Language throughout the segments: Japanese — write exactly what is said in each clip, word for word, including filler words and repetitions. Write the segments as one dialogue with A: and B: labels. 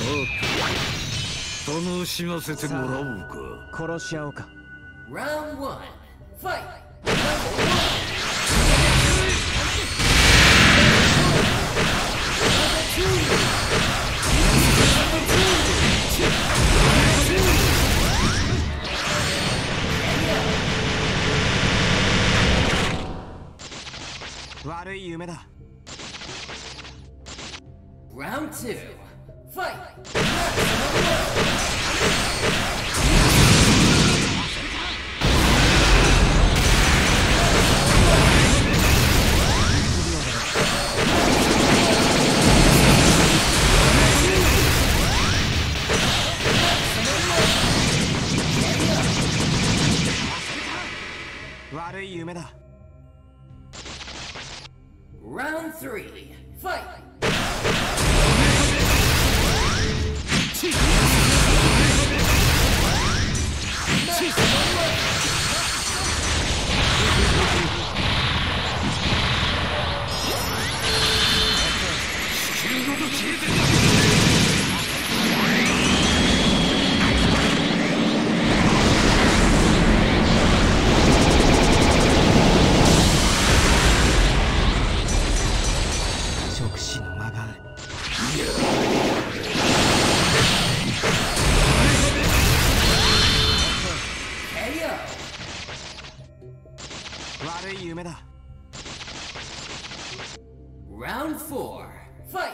A: 楽しませてもらおうか。
B: 殺し合おうか。
C: Round one, fight! Number one!
B: 悪い夢だ。
C: Round two, fight!
B: 悪い夢だ。
C: Round three, fight!
B: 触手の間がある。悪い夢だ。
C: Round four, fight!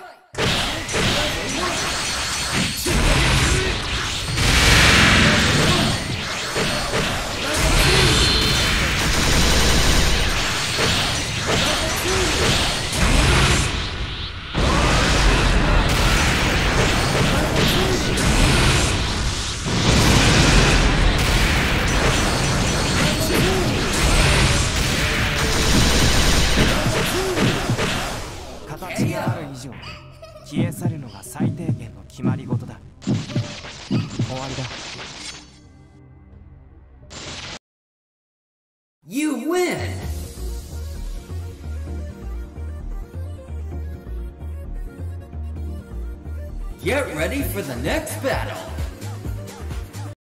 B: 形がある以上、消え去るのが最低限の決まり事だ。終わりだ。
C: You win! Get ready for the next battle!